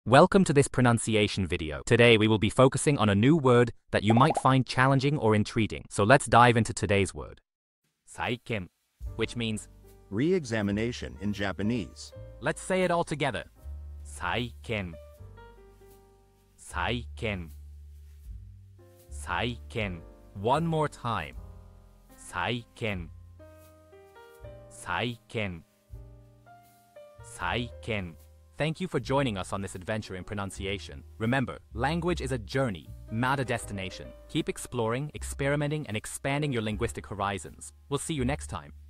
Welcome to this pronunciation video. Today we will be focusing on a new word that you might find challenging or intriguing. So let's dive into today's word. Saiken, which means re-examination in Japanese. let's say it all together. Saiken. Saiken. Saiken. One more time. Saiken. Saiken. Saiken. Thank you for joining us on this adventure in pronunciation. Remember, language is a journey, not a destination. Keep exploring, experimenting, and expanding your linguistic horizons. We'll see you next time.